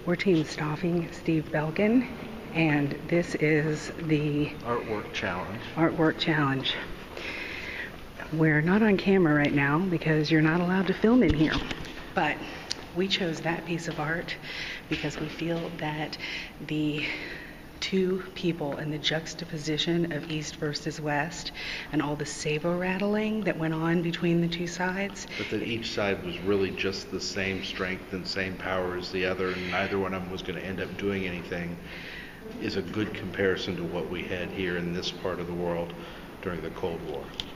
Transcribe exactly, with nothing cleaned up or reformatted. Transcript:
We're Team Staffing, Steve Belkin, and this is the Artwork Challenge. Artwork Challenge. We're not on camera right now because you're not allowed to film in here, but we chose that piece of art because we feel that the two people and the juxtaposition of East versus West and all the saber rattling that went on between the two sides. But that each side was really just the same strength and same power as the other, and neither one of them was going to end up doing anything, is a good comparison to what we had here in this part of the world during the Cold War.